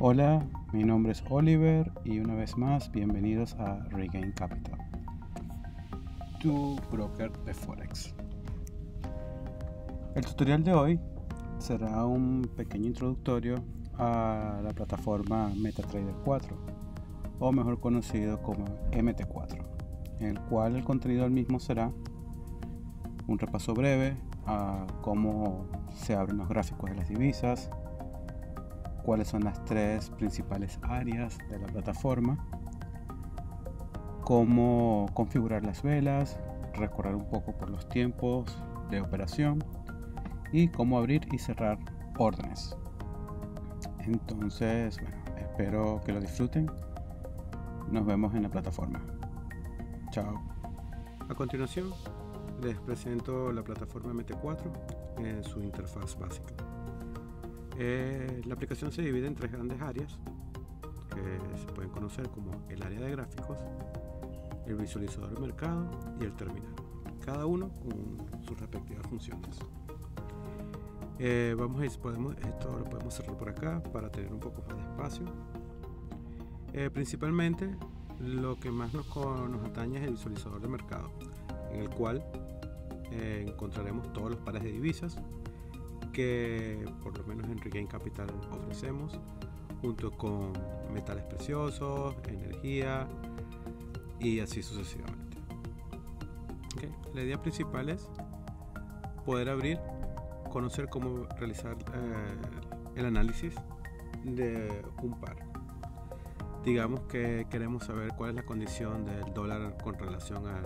Hola, mi nombre es Oliver y una vez más bienvenidos a Regain Capital, tu broker de Forex. El tutorial de hoy será un pequeño introductorio a la plataforma MetaTrader 4, o mejor conocido como MT4, en el cual el contenido del mismo será un repaso breve a cómo se abren los gráficos de las divisas, cuáles son las tres principales áreas de la plataforma, cómo configurar las velas, recorrer un poco por los tiempos de operación y cómo abrir y cerrar órdenes. Entonces, bueno, espero que lo disfruten. Nos vemos en la plataforma. Chao. A continuación, les presento la plataforma MT4 en su interfaz básica. La aplicación se divide en tres grandes áreas que se pueden conocer como el área de gráficos, el visualizador de mercado y el terminal, cada uno con sus respectivas funciones. Esto lo podemos cerrar por acá para tener un poco más de espacio. Principalmente lo que más nos atañe es el visualizador de mercado, en el cual encontraremos todos los pares de divisas que por lo menos en Regain Capital ofrecemos, junto con metales preciosos, energía y así sucesivamente. La idea principal es poder abrir, conocer cómo realizar el análisis de un par. Digamos que queremos saber cuál es la condición del dólar con relación al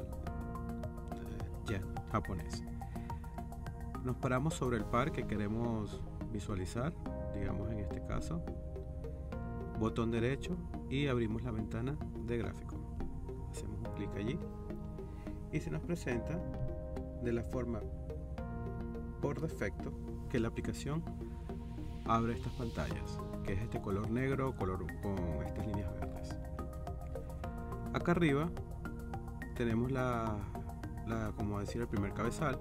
yen japonés. Nos paramos sobre el par que queremos visualizar, digamos en este caso, botón derecho y abrimos la ventana de gráfico. Hacemos un clic allí y se nos presenta de la forma por defecto que la aplicación abre estas pantallas, que es este color negro con estas líneas verdes. Acá arriba tenemos como decir, el primer cabezal,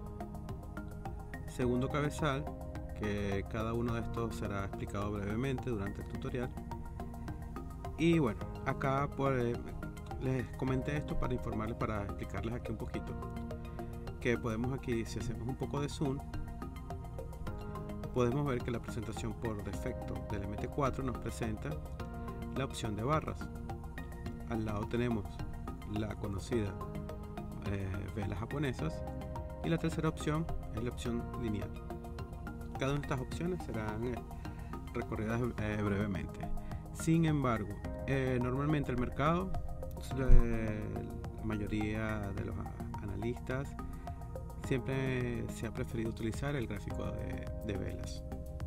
segundo cabezal, que cada uno de estos será explicado brevemente durante el tutorial. Y bueno, acá les comenté esto para informarles, para explicarles aquí un poquito, que podemos aquí, si hacemos un poco de zoom, podemos ver que la presentación por defecto del MT4 nos presenta la opción de barras. Al lado tenemos la conocida velas japonesas y la tercera opción es la opción lineal. Cada una de estas opciones serán recorridas brevemente. Sin embargo, normalmente el mercado, la mayoría de los analistas, siempre se ha preferido utilizar el gráfico de velas.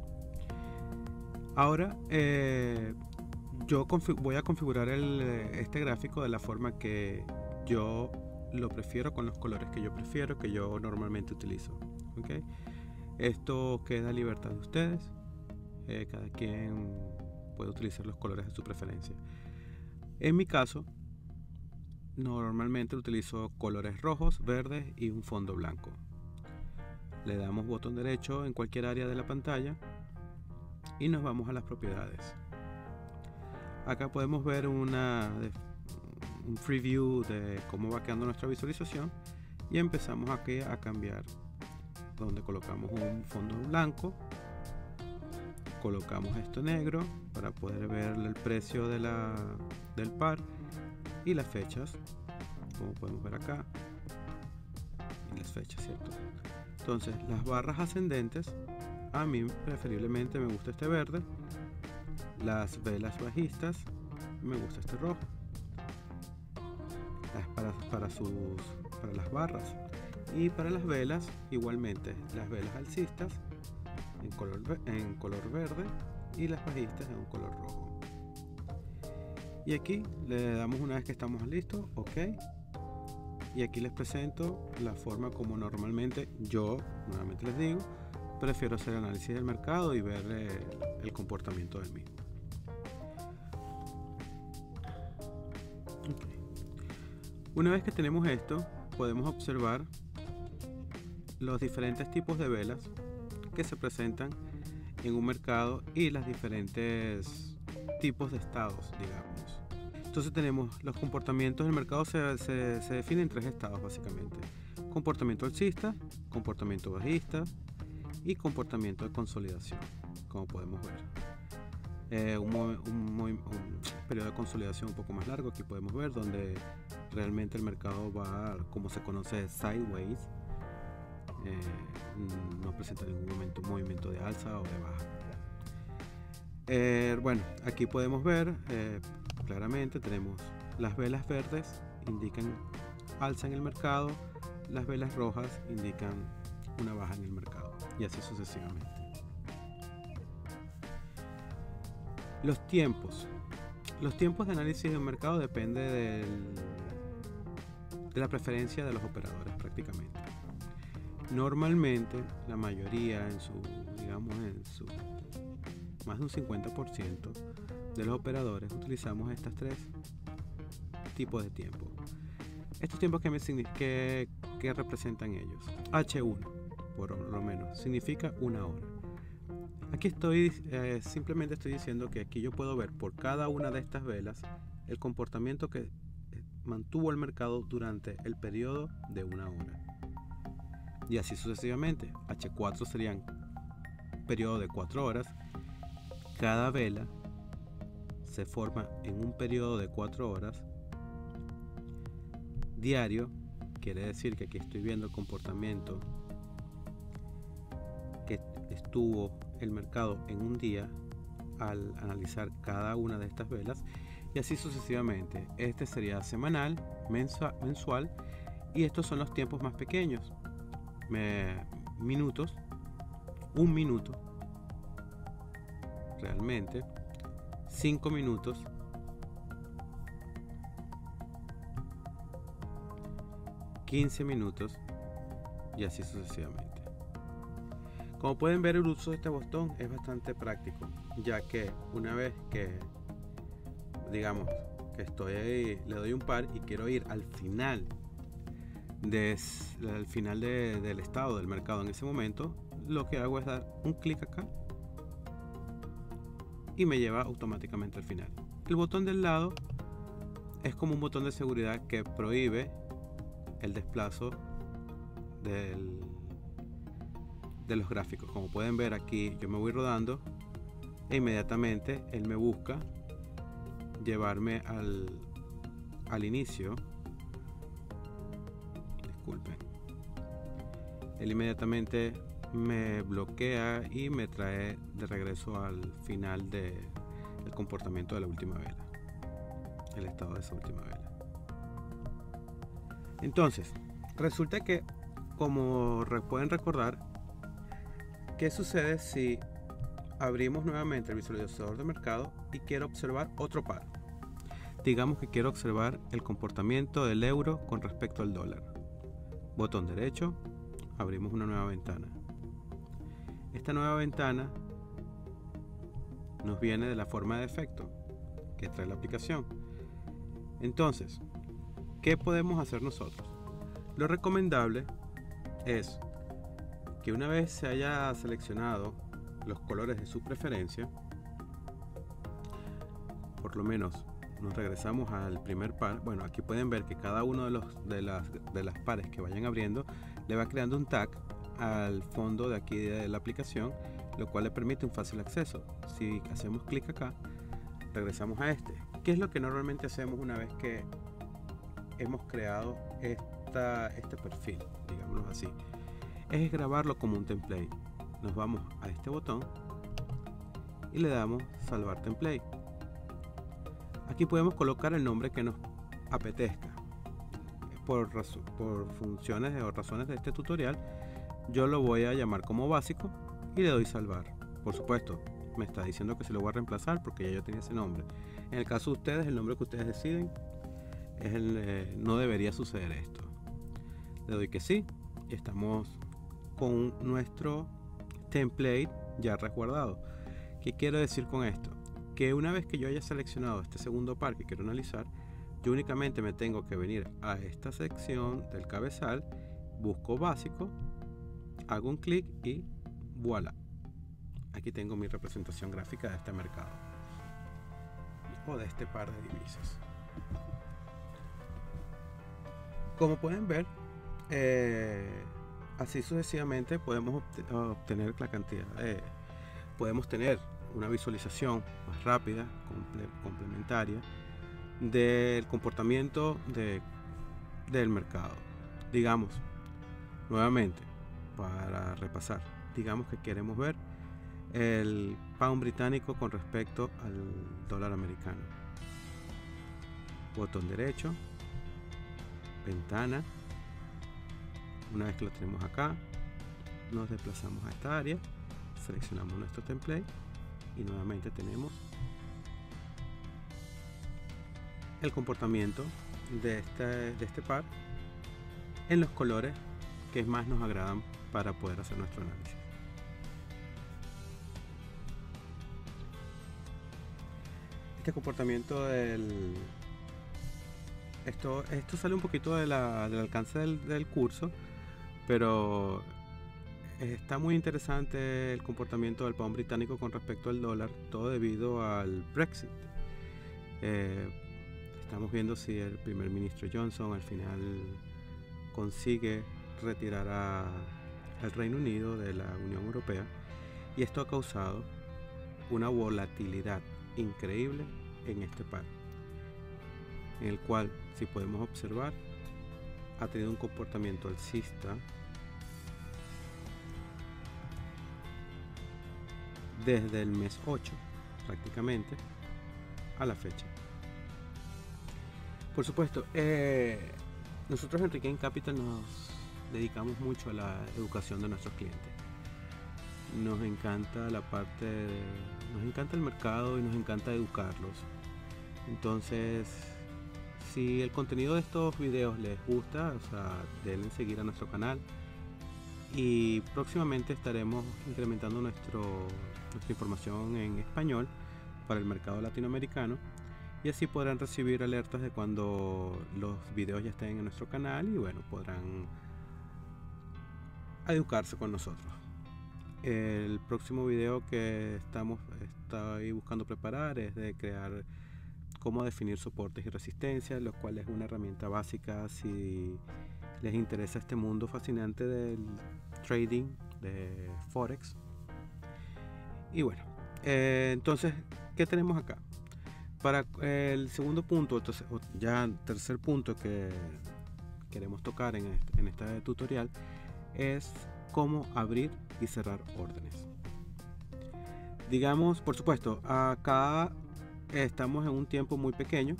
Ahora yo voy a configurar este gráfico de la forma que yo lo prefiero, con los colores que yo prefiero, que yo normalmente utilizo. Esto queda a libertad de ustedes. Cada quien puede utilizar los colores de su preferencia. En mi caso, normalmente utilizo colores rojos, verdes y un fondo blanco. Le damos botón derecho en cualquier área de la pantalla y nos vamos a las propiedades. Acá podemos ver un preview de cómo va quedando nuestra visualización y empezamos aquí a cambiar, donde colocamos un fondo blanco, colocamos esto negro para poder ver el precio del par y las fechas, como podemos ver acá, y las fechas, ¿cierto? Entonces las barras ascendentes, a mí preferiblemente me gusta este verde, las velas bajistas me gusta este rojo. Para las barras y para las velas igualmente, las velas alcistas en color verde y las bajistas en un color rojo. Y aquí le damos, una vez que estamos listos, OK, y aquí les presento la forma como normalmente yo, nuevamente les digo, prefiero hacer análisis del mercado y ver el comportamiento del mismo. Una vez que tenemos esto, podemos observar los diferentes tipos de velas que se presentan en un mercado y las diferentes tipos de estados, digamos. Entonces tenemos los comportamientos del mercado, se definen en tres estados básicamente: comportamiento alcista, comportamiento bajista y comportamiento de consolidación, como podemos ver. Un periodo de consolidación un poco más largo, aquí podemos ver, donde realmente el mercado va, como se conoce, sideways, no presenta ningún movimiento de alza o de baja. Bueno, aquí podemos ver claramente, tenemos las velas verdes indican alza en el mercado, las velas rojas indican una baja en el mercado, y así sucesivamente. Los tiempos de análisis del mercado depende de la preferencia de los operadores prácticamente. Normalmente la mayoría, más de un 50% de los operadores utilizamos estos tres tipos de tiempo. Estos tiempos que representan ellos: H1 por lo menos significa una hora. Aquí simplemente estoy diciendo que aquí yo puedo ver por cada una de estas velas el comportamiento que mantuvo el mercado durante el periodo de una hora, y así sucesivamente. H4 serían periodo de 4 horas. Cada vela se forma en un periodo de 4 horas diario. Quiere decir que aquí estoy viendo el comportamiento que estuvo el mercado en un día al analizar cada una de estas velas, y así sucesivamente. Este sería semanal, mensual, y estos son los tiempos más pequeños: minutos, un minuto, realmente 5 minutos, 15 minutos, y así sucesivamente. Como pueden ver, el uso de este botón es bastante práctico, ya que una vez que digamos que estoy ahí, le doy un par y quiero ir al final del estado del mercado en ese momento, lo que hago es dar un clic acá y me lleva automáticamente al final. El botón del lado es como un botón de seguridad que prohíbe el desplazo de los gráficos. Como pueden ver, aquí yo me voy rodando e inmediatamente él me busca llevarme al inicio. Disculpen. Él inmediatamente me bloquea y me trae de regreso al final del comportamiento de la última vela, el estado de esa última vela. Entonces, resulta que, como pueden recordar, ¿qué sucede si abrimos nuevamente el visualizador de mercado y quiero observar otro par? Digamos que quiero observar el comportamiento del euro con respecto al dólar. Botón derecho, abrimos una nueva ventana. Esta nueva ventana nos viene de la forma de efecto que trae la aplicación. Entonces, ¿qué podemos hacer nosotros? Lo recomendable es que una vez se haya seleccionado los colores de su preferencia, por lo menos nos regresamos al primer par. Bueno, aquí pueden ver que cada uno de las pares que vayan abriendo le va creando un tag al fondo de aquí de la aplicación, lo cual le permite un fácil acceso. Si hacemos clic acá, regresamos a este. ¿Qué es lo que normalmente hacemos una vez que hemos creado este perfil, digámoslo así? Es grabarlo como un template. Nos vamos a este botón y le damos salvar template. Aquí podemos colocar el nombre que nos apetezca. Por funciones o razones de este tutorial, yo lo voy a llamar como básico y le doy salvar. Por supuesto, me está diciendo que se lo voy a reemplazar porque ya yo tenía ese nombre. En el caso de ustedes, el nombre que ustedes deciden no debería suceder esto. Le doy que sí y estamos con nuestro template ya resguardado. ¿Qué quiero decir con esto? Que una vez que yo haya seleccionado este segundo par que quiero analizar, yo únicamente me tengo que venir a esta sección del cabezal, busco básico, hago un clic y voilà, aquí tengo mi representación gráfica de este mercado. o de este par de divisas. Como pueden ver, así sucesivamente podemos obtener la cantidad podemos tener una visualización más rápida, complementaria del comportamiento del mercado. Digamos, nuevamente, para repasar, digamos que queremos ver el pound británico con respecto al dólar americano. Botón derecho, ventana. Una vez que lo tenemos acá, nos desplazamos a esta área, seleccionamos nuestro template y nuevamente tenemos el comportamiento de este par en los colores que más nos agradan para poder hacer nuestro análisis. Este comportamiento esto sale un poquito del alcance del curso, pero está muy interesante el comportamiento del pound británico con respecto al dólar, todo debido al Brexit. Estamos viendo si el primer ministro Johnson al final consigue retirar al Reino Unido de la Unión Europea, y esto ha causado una volatilidad increíble en este par, en el cual, si podemos observar, ha tenido un comportamiento alcista desde el mes 8 prácticamente a la fecha. Por supuesto, nosotros en Regain Capital nos dedicamos mucho a la educación de nuestros clientes. Nos encanta nos encanta el mercado y nos encanta educarlos. Entonces, si el contenido de estos videos les gusta, denle seguir a nuestro canal, y próximamente estaremos incrementando nuestra información en español para el mercado latinoamericano, y así podrán recibir alertas de cuando los videos ya estén en nuestro canal, y bueno, podrán educarse con nosotros. El próximo video que estoy buscando preparar es de crear cómo definir soportes y resistencias, lo cual es una herramienta básica si les interesa este mundo fascinante del trading de Forex. Y bueno, entonces, ¿qué tenemos acá? Para el segundo punto, entonces, ya tercer punto que queremos tocar en este tutorial, es cómo abrir y cerrar órdenes. Digamos, por supuesto, acá estamos en un tiempo muy pequeño,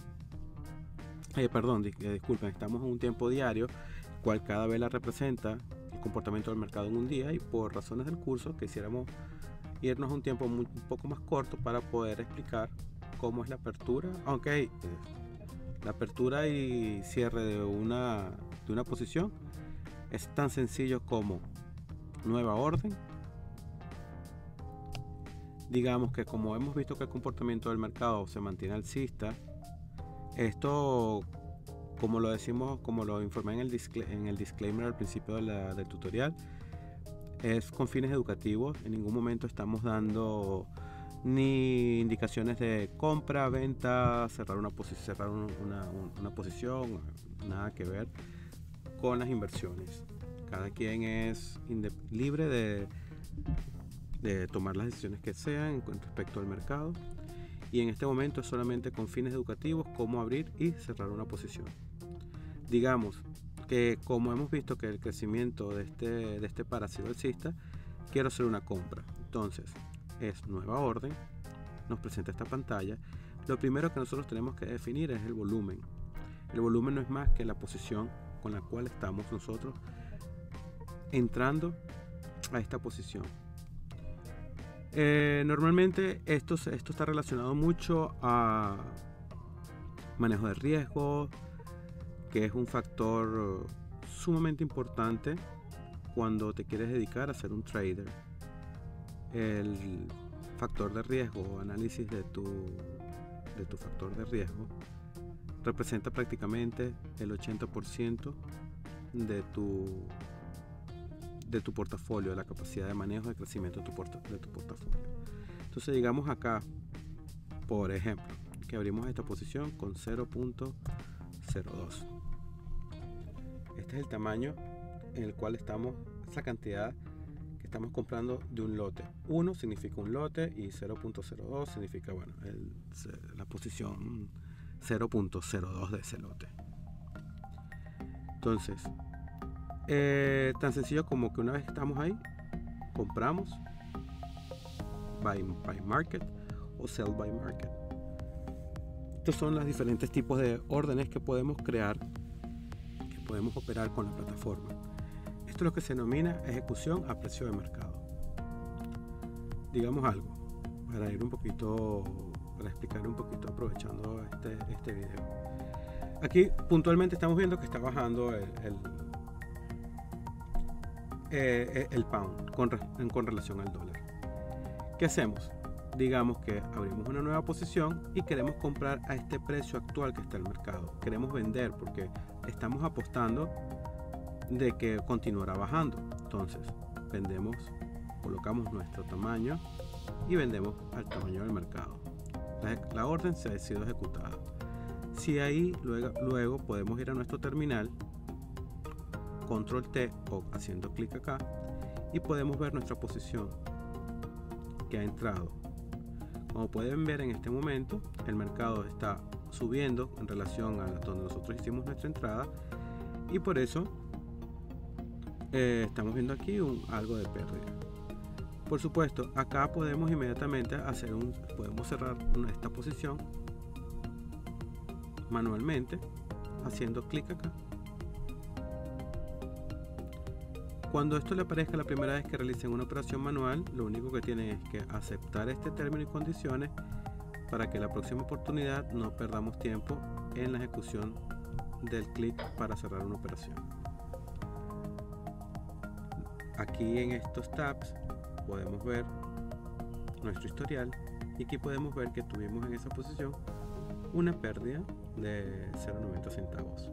disculpen, estamos en un tiempo diario, cual cada vela representa el comportamiento del mercado en un día, y por razones del curso quisiéramos irnos a un tiempo un poco más corto para poder explicar cómo es la apertura, aunque la apertura y cierre de una posición es tan sencillo como nueva orden. Digamos que como hemos visto que el comportamiento del mercado se mantiene alcista, esto, como lo decimos, como lo informé en el disclaimer al principio del tutorial, es con fines educativos. En ningún momento estamos dando ni indicaciones de compra, venta, cerrar una posición, nada que ver con las inversiones. Cada quien es libre de tomar las decisiones que sean con respecto al mercado, y en este momento es solamente con fines educativos cómo abrir y cerrar una posición. Digamos que como hemos visto que el crecimiento de este par ha sido alcista, quiero hacer una compra. Entonces es nueva orden, nos presenta esta pantalla. Lo primero que nosotros tenemos que definir es el volumen. El volumen no es más que la posición con la cual estamos nosotros entrando a esta posición. Normalmente esto está relacionado mucho a manejo de riesgo, que es un factor sumamente importante cuando te quieres dedicar a ser un trader. El factor de riesgo o análisis de tu factor de riesgo representa prácticamente el 80% de tu portafolio, de la capacidad de manejo de crecimiento de tu portafolio. Entonces, digamos acá, por ejemplo, que abrimos esta posición con 0.02. Este es el tamaño en el cual estamos, esa cantidad que estamos comprando de un lote. 1 significa un lote y 0.02 significa, bueno, la posición 0.02 de ese lote. Entonces, tan sencillo como que una vez que estamos ahí, compramos buy market o sell by market. Estos son los diferentes tipos de órdenes que podemos crear, que podemos operar con la plataforma. Esto es lo que se denomina ejecución a precio de mercado. Digamos algo, para ir un poquito, para explicar un poquito aprovechando este video. Aquí puntualmente estamos viendo que está bajando el pound con relación al dólar. ¿Qué hacemos? Digamos que abrimos una nueva posición y queremos comprar a este precio actual que está en el mercado. Queremos vender porque estamos apostando de que continuará bajando. Entonces vendemos, colocamos nuestro tamaño y vendemos al tamaño del mercado. La orden se ha sido ejecutada. Si ahí luego podemos ir a nuestro terminal, control T o haciendo clic acá, y podemos ver nuestra posición que ha entrado. Como pueden ver, en este momento el mercado está subiendo en relación a donde nosotros hicimos nuestra entrada, y por eso estamos viendo aquí algo de pérdida. Por supuesto, acá podemos inmediatamente podemos cerrar esta posición manualmente haciendo clic acá. Cuando esto le aparezca la primera vez que realicen una operación manual, lo único que tienen es que aceptar este término y condiciones para que la próxima oportunidad no perdamos tiempo en la ejecución del clic para cerrar una operación. Aquí en estos tabs podemos ver nuestro historial y aquí podemos ver que tuvimos en esa posición una pérdida de 0.90 centavos.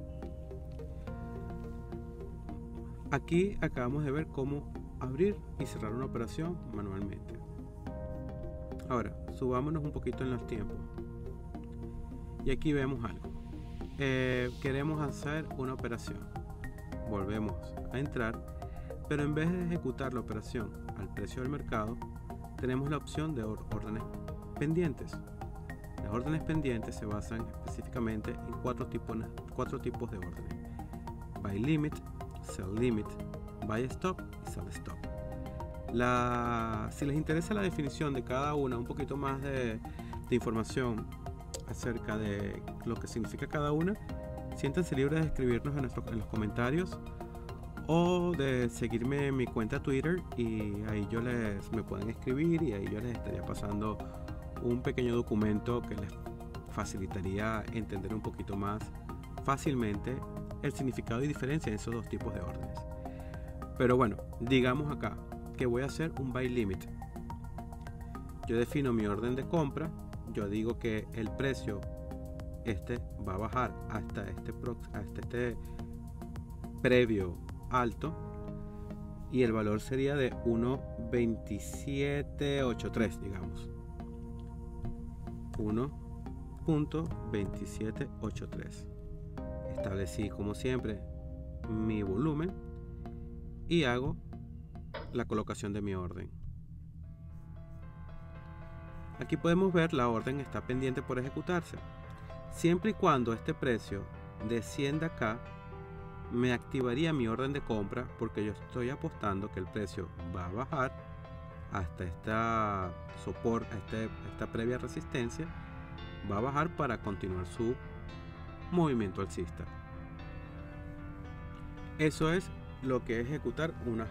Aquí acabamos de ver cómo abrir y cerrar una operación manualmente. Ahora, subámonos un poquito en los tiempos. Y aquí vemos algo. Queremos hacer una operación. Volvemos a entrar, pero en vez de ejecutar la operación al precio del mercado, tenemos la opción de órdenes pendientes. Las órdenes pendientes se basan específicamente en cuatro tipos de órdenes: buy limit, sell limit, buy stop y sell stop. Si les interesa la definición de cada una, un poquito más de información acerca de lo que significa cada una, siéntanse libres de escribirnos en los comentarios o de seguirme en mi cuenta Twitter, y ahí me pueden escribir y ahí yo les estaría pasando un pequeño documento que les facilitaría entender un poquito más fácilmente el significado y diferencia en esos dos tipos de órdenes. Pero bueno, digamos acá que voy a hacer un buy limit. Yo defino mi orden de compra, yo digo que el precio va a bajar hasta este previo alto y el valor sería de 1.2783, digamos 1.2783. Establecí como siempre mi volumen y hago la colocación de mi orden. Aquí podemos ver la orden está pendiente por ejecutarse. Siempre y cuando este precio descienda acá, me activaría mi orden de compra, porque yo estoy apostando que el precio va a bajar hasta esta previa resistencia, va a bajar para continuar su movimiento alcista. Eso es lo que es ejecutar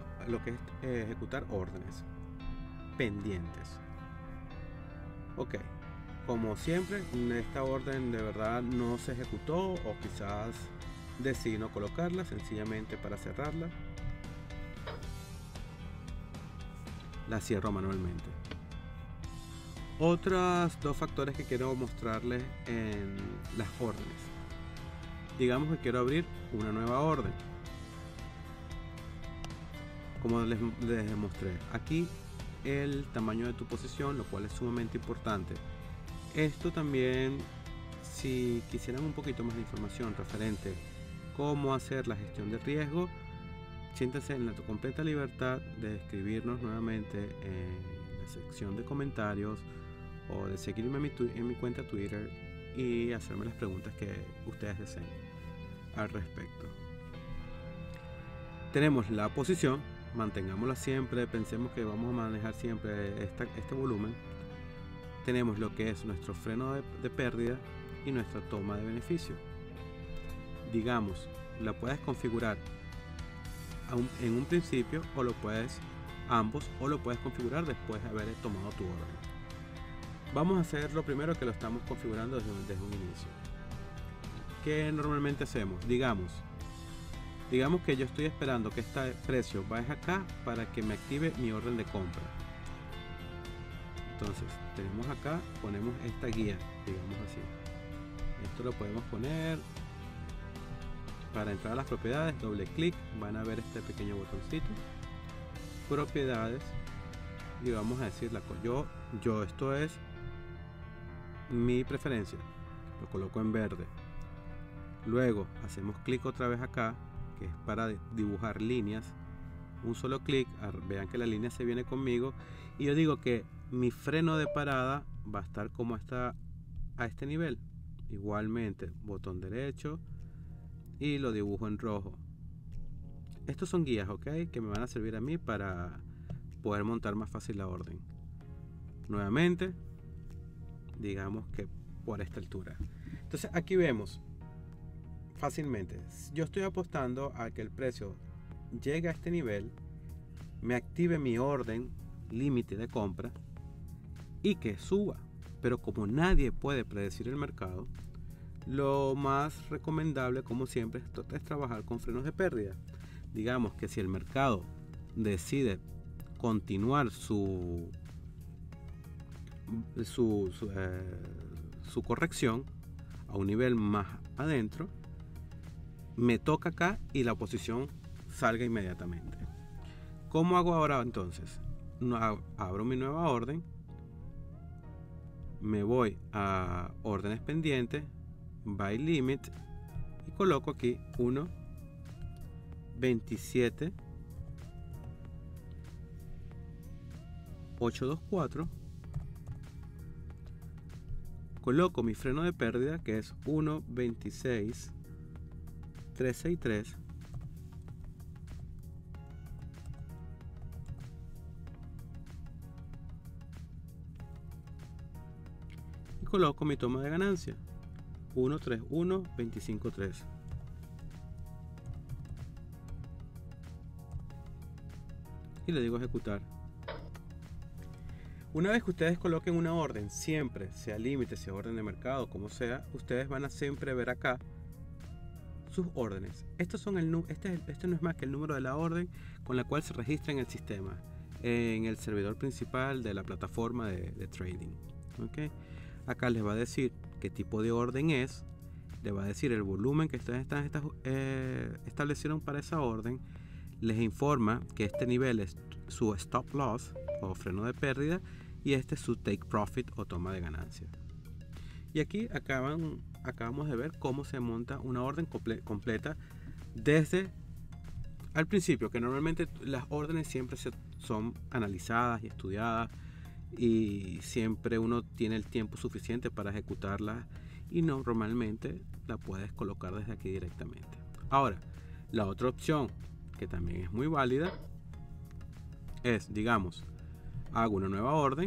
órdenes pendientes. Ok, como siempre, esta orden de verdad no se ejecutó, o quizás decidí no colocarla sencillamente para cerrarla. La cierro manualmente. Otros dos factores que quiero mostrarles en las órdenes. Digamos que quiero abrir una nueva orden. Como les mostré, aquí el tamaño de tu posición, lo cual es sumamente importante. Esto también si quisieran un poquito más de información referente cómo hacer la gestión de riesgo, siéntense en la completa libertad de escribirnos nuevamente en la sección de comentarios o de seguirme en mi cuenta Twitter y hacerme las preguntas que ustedes deseen al respecto. Tenemos la posición, mantengámosla siempre, pensemos que vamos a manejar siempre este volumen. Tenemos lo que es nuestro freno de pérdida y nuestra toma de beneficio. Digamos, la puedes configurar en un principio o lo puedes ambos o lo puedes configurar después de haber tomado tu orden. Vamos a hacer lo primero, que lo estamos configurando desde un inicio. ¿Qué normalmente hacemos? Digamos que yo estoy esperando que este precio vaya acá para que me active mi orden de compra. Entonces tenemos acá, ponemos esta guía, digamos así. Esto lo podemos poner para entrar a las propiedades, doble clic, van a ver este pequeño botoncito, propiedades, y vamos a decir esto es mi preferencia, lo coloco en verde. Luego hacemos clic otra vez acá, que es para dibujar líneas, un solo clic, vean que la línea se viene conmigo, y yo digo que mi freno de parada va a estar como está a este nivel. Igualmente, botón derecho y lo dibujo en rojo. Estos son guías, ok, que me van a servir a mí para poder montar más fácil la orden. Nuevamente, digamos que por esta altura. Entonces aquí vemos fácilmente, yo estoy apostando a que el precio llegue a este nivel, me active mi orden límite de compra y que suba. Pero como nadie puede predecir el mercado, lo más recomendable, como siempre, es trabajar con frenos de pérdida. Digamos que si el mercado decide continuar su corrección a un nivel más adentro, me toca acá y la posición salga inmediatamente. ¿Cómo hago ahora entonces? Abro mi nueva orden, me voy a órdenes pendientes, buy limit, y coloco aquí 1.27 824. Coloco mi freno de pérdida, que es 1.26 363, y coloco mi toma de ganancia 131.253. Y le digo ejecutar. Una vez que ustedes coloquen una orden, siempre, sea límite, sea orden de mercado, como sea, ustedes van a siempre ver acá sus órdenes. Estos son este no es más que el número de la orden con la cual se registra en el sistema, en el servidor principal de la plataforma de trading. ¿Okay? Acá les va a decir qué tipo de orden es, le va a decir el volumen que ustedes establecieron para esa orden, les informa que este nivel es su stop loss o freno de pérdida y este es su take profit o toma de ganancia. Y aquí acabamos de ver cómo se monta una orden completa desde al principio, que normalmente las órdenes siempre son analizadas y estudiadas y siempre uno tiene el tiempo suficiente para ejecutarlas y normalmente la puedes colocar desde aquí directamente. Ahora, la otra opción que también es muy válida es, digamos, hago una nueva orden,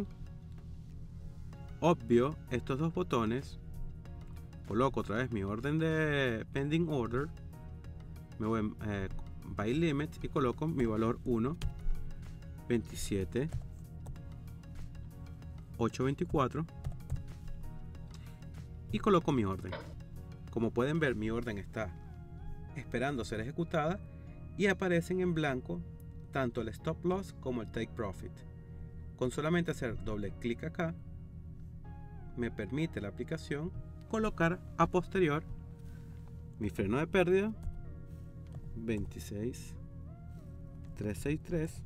obvio estos dos botones, coloco otra vez mi orden de pending order, me voy a buy limit y coloco mi valor 1.27 824 y coloco mi orden. Como pueden ver, mi orden está esperando ser ejecutada y aparecen en blanco tanto el stop loss como el take profit. Con solamente hacer doble clic acá, me permite la aplicación colocar a posterior mi freno de pérdida 26.363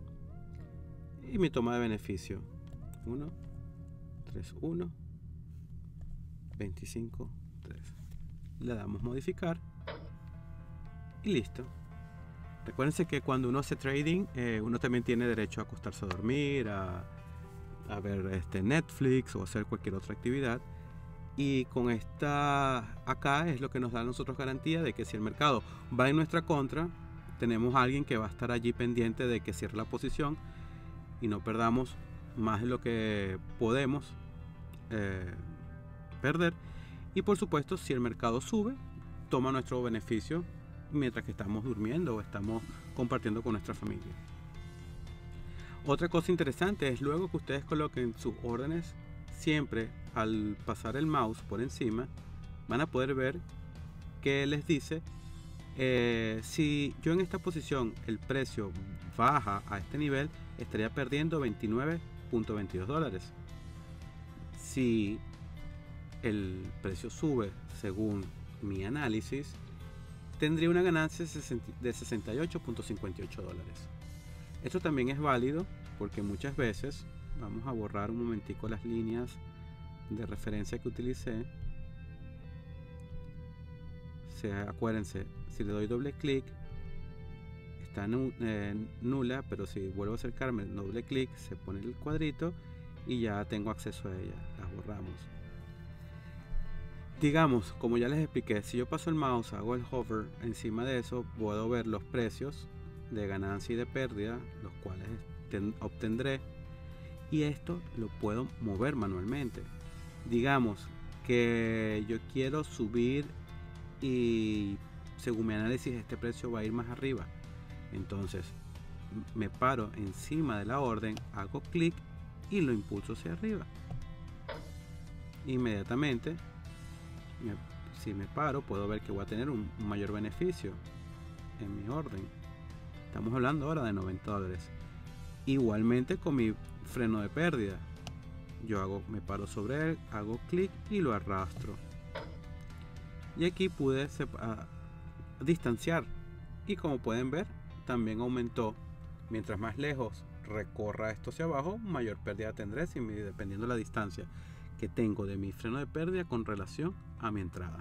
y mi toma de beneficio 1.31 25.3. Le damos modificar y listo. Recuérdense que cuando uno hace trading, uno también tiene derecho a acostarse a dormir, a ver Netflix o hacer cualquier otra actividad. Y con esta acá es lo que nos da a nosotros garantía de que si el mercado va en nuestra contra, tenemos a alguien que va a estar allí pendiente de que cierre la posición y no perdamos más de lo que podemos perder. Y por supuesto, si el mercado sube, toma nuestro beneficio mientras que estamos durmiendo o estamos compartiendo con nuestra familia. Otra cosa interesante es luego que ustedes coloquen sus órdenes, siempre al pasar el mouse por encima van a poder ver que les dice si yo en esta posición el precio baja a este nivel, estaría perdiendo $29.22. Si el precio sube según mi análisis, tendría una ganancia de $68.58. Esto también es válido porque muchas veces, vamos a borrar un momentico las líneas de referencia que utilicé. Acuérdense, si le doy doble clic está nula, pero si vuelvo a acercarme doble clic se pone el cuadrito y ya tengo acceso a ella. Las borramos. Digamos, como ya les expliqué, si yo paso el mouse, hago el hover encima de eso, puedo ver los precios de ganancia y de pérdida, los cuales obtendré, y esto lo puedo mover manualmente. Digamos que yo quiero subir y según mi análisis este precio va a ir más arriba, entonces me paro encima de la orden, hago clic y lo impulso hacia arriba. Inmediatamente, si me paro, puedo ver que voy a tener un mayor beneficio en mi orden. Estamos hablando ahora de $90. Igualmente con mi freno de pérdida, me paro sobre él, hago clic y lo arrastro. Y aquí pude distanciar. Y como pueden ver, también aumentó. Mientras más lejos recorra esto hacia abajo, mayor pérdida tendré, dependiendo de la distancia que tengo de mi freno de pérdida con relación a mi entrada.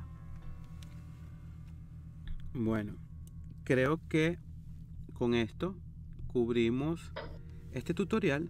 Bueno, creo que con esto cubrimos este tutorial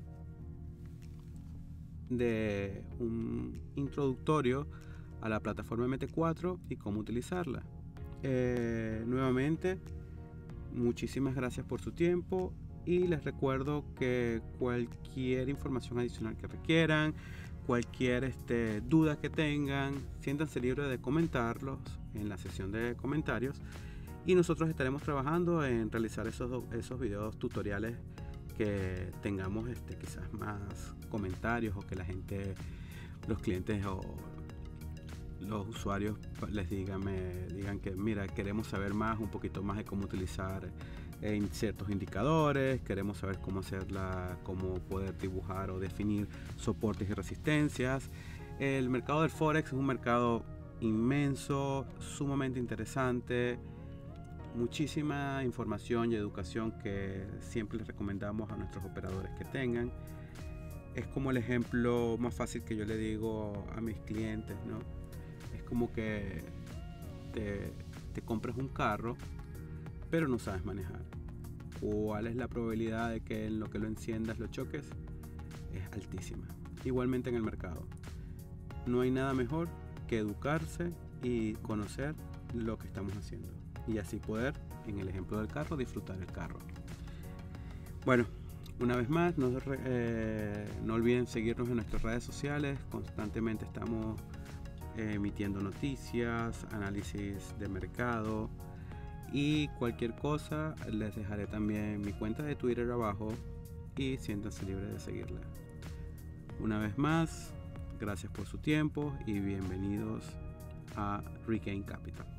de un introductorio a la plataforma MT4 y cómo utilizarla. Nuevamente, muchísimas gracias por su tiempo y les recuerdo que cualquier información adicional que requieran, cualquier duda que tengan, siéntanse libres de comentarlos en la sección de comentarios y nosotros estaremos trabajando en realizar esos videos tutoriales que tengamos quizás más comentarios o que la gente, los clientes o los usuarios les digan que mira, queremos saber un poquito más de cómo utilizar en ciertos indicadores, queremos saber cómo poder dibujar o definir soportes y resistencias. El mercado del Forex es un mercado inmenso, sumamente interesante, muchísima información y educación que siempre les recomendamos a nuestros operadores que tengan. Es como el ejemplo más fácil que yo le digo a mis clientes, ¿no? Es como que te compras un carro pero no sabes manejar. ¿Cuál es la probabilidad de que en lo que lo enciendas lo choques? Es altísima. Igualmente en el mercado. No hay nada mejor que educarse y conocer lo que estamos haciendo. Y así poder, en el ejemplo del carro, disfrutar el carro. Bueno, una vez más, no olviden seguirnos en nuestras redes sociales. Constantemente estamos emitiendo noticias, análisis de mercado y cualquier cosa. Les dejaré también mi cuenta de Twitter abajo y siéntanse libres de seguirla. Una vez más, gracias por su tiempo y bienvenidos a Regain Capital.